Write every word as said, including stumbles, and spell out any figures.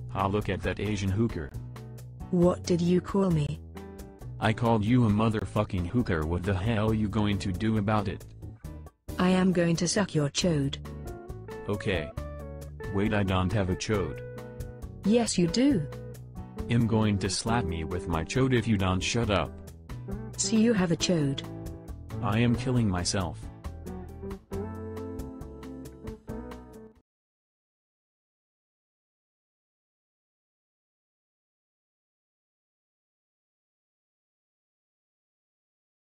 Ah, look at that Asian hooker. What did you call me? I called you a motherfucking hooker. What the hell you going to do about it? I am going to suck your chode. Okay. Wait, I don't have a chode. Yes you do. I'm going to slap me with my chode if you don't shut up. See, you have a chode. I am killing myself.